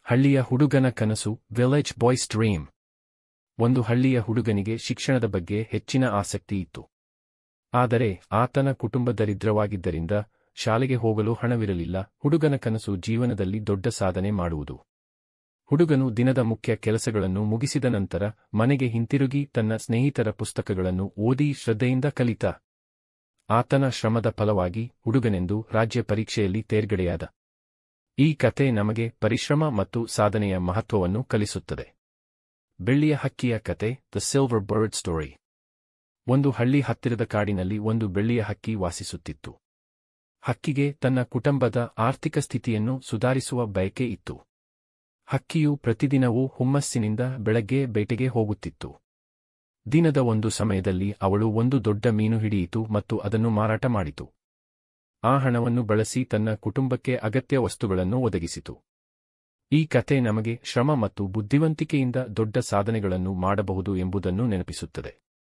ಹಳ್ಳಿಯ ಹುಡುಗನ ಕನಸು, ವಿಲೇಜ್ ಬಾಯ್ಸ್ ಡ್ರೀಮ್. ಒಂದು ಹಳ್ಳಿಯ ಹುಡುಗನಿಗೆ ಶಿಕ್ಷಣದ ಬಗ್ಗೆ ಹೆಚ್ಚಿನ ಆಸಕ್ತಿ ಇತ್ತು. ಆದರೆ ಆತನ ಕುಟುಂಬ ದರಿದ್ರವಾಗಿದ್ದರಿಂದ ಶಾಲೆಗೆ ಹೋಗಲು ಹಣವಿರಲಿಲ್ಲ. ಹುಡುಗನ ಕನಸು ಜೀವನದಲ್ಲಿ ದೊಡ್ಡ ಸಾಧನೆ ಮಾಡುವುದು. ಹುಡುಗನು ದಿನದ ಮುಖ್ಯ ಕೆಲಸಗಳನ್ನು ಮುಗಿಸಿದ ನಂತರ ಮನೆಗೆ ಹಿಂತಿರುಗಿ ತನ್ನ ಸ್ನೇಹಿತರ ಪುಸ್ತಕಗಳನ್ನು ಓದಿ ಶ್ರದ್ಧೆಯಿಂದ ಕಲಿತ. ಆತನ ಶ್ರಮದ ಫಲವಾಗಿ ಹುಡುಗನೆಂದು ರಾಜ್ಯ ಪರೀಕ್ಷೆಯಲ್ಲಿ ತೇರ್ಗಡೆಯಾದ. ಈ ಕತೆ ನಮಗೆ ಪರಿಶ್ರಮ ಮತ್ತು ಸಾಧನೆಯ ಮಹತ್ವವನ್ನು ಕಲಿಸುತ್ತದೆ. ಬೆಳ್ಳಿಯ ಹಕ್ಕಿಯ ಕತೆ, ದ ಸಿಲ್ವರ್ ಬರ್ಡ್ ಸ್ಟೋರಿ. ಒಂದು ಹಳ್ಳಿ ಹತ್ತಿರದ ಕಾಡಿನಲ್ಲಿ ಒಂದು ಬೆಳ್ಳಿಯ ಹಕ್ಕಿ ವಾಸಿಸುತ್ತಿತ್ತು. ಹಕ್ಕಿಗೆ ತನ್ನ ಕುಟುಂಬದ ಆರ್ಥಿಕ ಸ್ಥಿತಿಯನ್ನು ಸುಧಾರಿಸುವ ಬಯಕೆ ಇತ್ತು. ಹಕ್ಕಿಯು ಪ್ರತಿದಿನವೂ ಹುಮ್ಮಸ್ಸಿನಿಂದ ಬೆಳಗ್ಗೆ ಬೇಟೆಗೆ ಹೋಗುತ್ತಿತ್ತು. ದಿನದ ಒಂದು ಸಮಯದಲ್ಲಿ ಅವಳು ಒಂದು ದೊಡ್ಡ ಮೀನು ಹಿಡಿಯಿತು ಮತ್ತು ಅದನ್ನು ಮಾರಾಟ ಮಾಡಿತು. ಆ ಹಣವನ್ನು ಬಳಸಿ ತನ್ನ ಕುಟುಂಬಕ್ಕೆ ಅಗತ್ಯ ವಸ್ತುಗಳನ್ನು ಒದಗಿಸಿತು. ಈ ಕತೆ ನಮಗೆ ಶ್ರಮ ಮತ್ತು ಬುದ್ಧಿವಂತಿಕೆಯಿಂದ ದೊಡ್ಡ ಸಾಧನೆಗಳನ್ನು ಮಾಡಬಹುದು ಎಂಬುದನ್ನು ನೆನಪಿಸುತ್ತದೆ.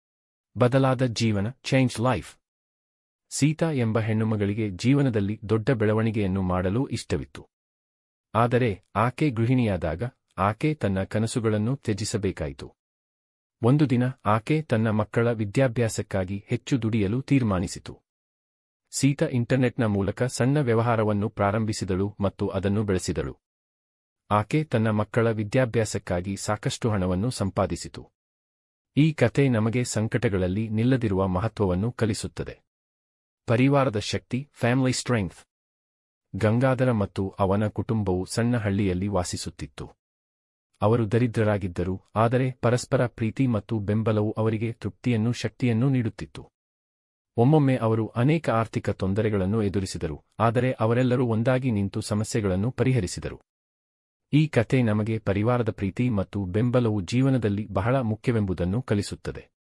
ಬದಲಾದ ಜೀವನ, ಚೇಂಜ್ ಲೈಫ್. ಸೀತಾ ಎಂಬ ಹೆಣ್ಣುಮಗಳಿಗೆ ಜೀವನದಲ್ಲಿ ದೊಡ್ಡ ಬೆಳವಣಿಗೆಯನ್ನು ಮಾಡಲು ಇಷ್ಟವಿತ್ತು. ಆದರೆ ಆಕೆ ಗೃಹಿಣಿಯಾದಾಗ ಆಕೆ ತನ್ನ ಕನಸುಗಳನ್ನು ತ್ಯಜಿಸಬೇಕಾಯಿತು. ಒಂದು ದಿನ ಆಕೆ ತನ್ನ ಮಕ್ಕಳ ವಿದ್ಯಾಭ್ಯಾಸಕ್ಕಾಗಿ ಹೆಚ್ಚು ದುಡಿಯಲು ತೀರ್ಮಾನಿಸಿತು. ಸೀತಾ ಇಂಟರ್ನೆಟ್ನ ಮೂಲಕ ಸಣ್ಣ ವ್ಯವಹಾರವನ್ನು ಪ್ರಾರಂಭಿಸಿದಳು ಮತ್ತು ಅದನ್ನು ಬೆಳೆಸಿದಳು. ಆಕೆ ತನ್ನ ಮಕ್ಕಳ ವಿದ್ಯಾಭ್ಯಾಸಕ್ಕಾಗಿ ಸಾಕಷ್ಟು ಹಣವನ್ನು ಸಂಪಾದಿಸಿತು. ಈ ಕತೆ ನಮಗೆ ಸಂಕಟಗಳಲ್ಲಿ ನಿಲ್ಲದಿರುವ ಮಹತ್ವವನ್ನು ಕಲಿಸುತ್ತದೆ. ಪರಿವಾರದ ಶಕ್ತಿ, ಫ್ಯಾಮಿಲಿ ಸ್ಟ್ರೆಂಗ್ತ್. ಗಂಗಾಧರ ಮತ್ತು ಅವನ ಕುಟುಂಬವು ಸಣ್ಣ ಹಳ್ಳಿಯಲ್ಲಿ ವಾಸಿಸುತ್ತಿತ್ತು. ಅವರು ದರಿದ್ರರಾಗಿದ್ದರು, ಆದರೆ ಪರಸ್ಪರ ಪ್ರೀತಿ ಮತ್ತು ಬೆಂಬಲವು ಅವರಿಗೆ ತೃಪ್ತಿಯನ್ನೂ ಶಕ್ತಿಯನ್ನೂ ನೀಡುತ್ತಿತ್ತು. ಒಮ್ಮೊಮ್ಮೆ ಅವರು ಅನೇಕ ಆರ್ಥಿಕ ತೊಂದರೆಗಳನ್ನು ಎದುರಿಸಿದರು, ಆದರೆ ಅವರೆಲ್ಲರೂ ಒಂದಾಗಿ ನಿಂತು ಸಮಸ್ಯೆಗಳನ್ನು ಪರಿಹರಿಸಿದರು. ಈ ಕತೆ ನಮಗೆ ಪರಿವಾರದ ಪ್ರೀತಿ ಮತ್ತು ಬೆಂಬಲವು ಜೀವನದಲ್ಲಿ ಬಹಳ ಮುಖ್ಯವೆಂಬುದನ್ನು ಕಲಿಸುತ್ತದೆ.